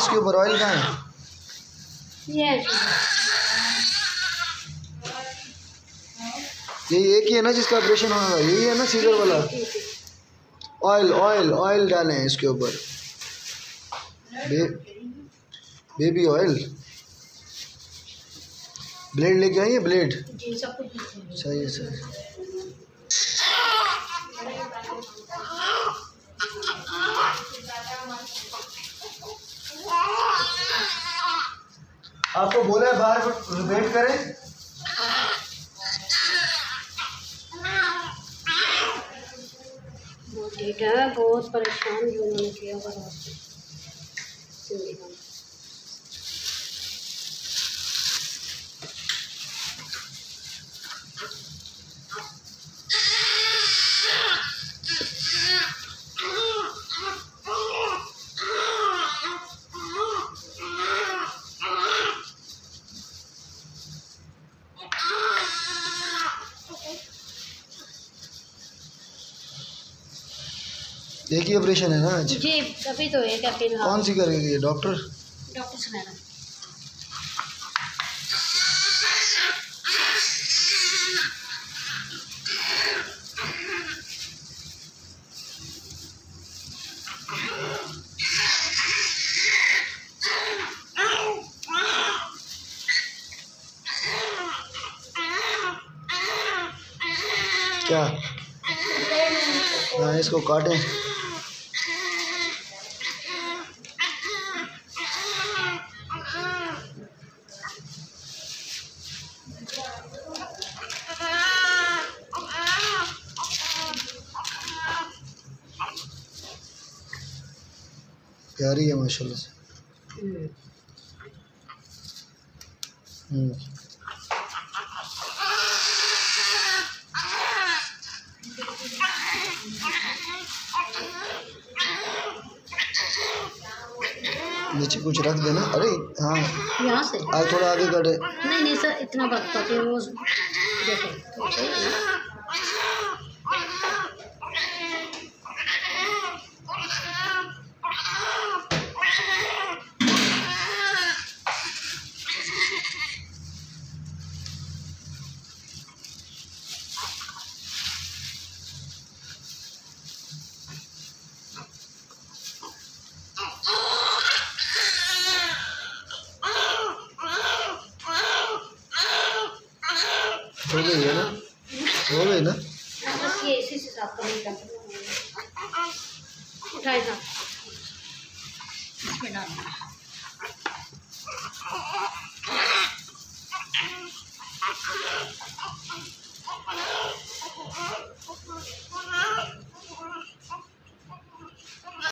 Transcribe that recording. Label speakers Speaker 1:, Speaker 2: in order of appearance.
Speaker 1: इसके ऊपर? ऑयल कहाँ है? ये एक ही है ना जिसका ऑपरेशन होगा? यही है ना सीजर वाला? ऑयल ऑयल ऑयल डाले हैं इसके ऊपर। Baby oil. ब्लेड लेके आई है? ब्लेड सही है सर। आपको बोला है बाहर वेट करें।
Speaker 2: बहुत परेशान जो उन्होंने किया होगा।
Speaker 1: एक ही ऑपरेशन है ना आज?
Speaker 2: जी अभी तो एक है।
Speaker 1: कौन सी करेगी डॉक्टर?
Speaker 2: डॉक्टर सुनैना।
Speaker 1: क्या? हाँ इसको काटें। प्यारी है माशाल्लाह से। नीचे कुछ रख देना। अरे हाँ
Speaker 2: यहाँ से
Speaker 1: आज थोड़ा आगे काटे।
Speaker 2: नहीं नहीं सर इतना बात काटे वो देखो तो सही है ना।
Speaker 1: हो गई है ना? हो गई ना?
Speaker 2: बस ये इसी से साफ करने का उठाए था इसमें डालना।